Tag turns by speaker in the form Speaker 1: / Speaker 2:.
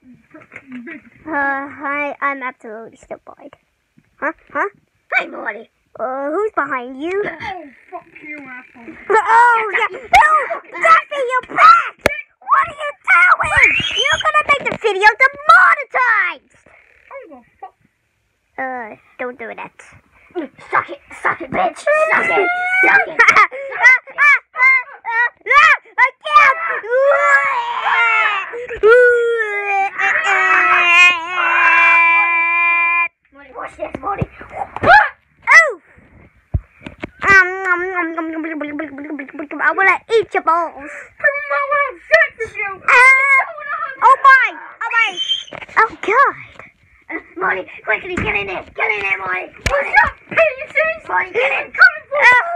Speaker 1: I'm absolutely still bored. Huh?
Speaker 2: Hey, Morty.
Speaker 1: Who's behind you?
Speaker 3: Oh, fuck you, asshole.
Speaker 1: Oh, yeah. No, Jeffy, you back! What are you doing? You're gonna make the video demonetized!
Speaker 3: Oh, fuck.
Speaker 1: Don't do that.
Speaker 2: Suck it, bitch. Suck it.
Speaker 1: I can't!
Speaker 2: Morty, watch this, Morty.
Speaker 1: I wanna eat your balls.
Speaker 3: I want sex with you.
Speaker 1: Oh my! Oh God!
Speaker 2: Morty, quickly get in there. Get in there, Morty.
Speaker 3: What's up? Hey, you serious?
Speaker 2: Morty, get in.
Speaker 3: Coming for you.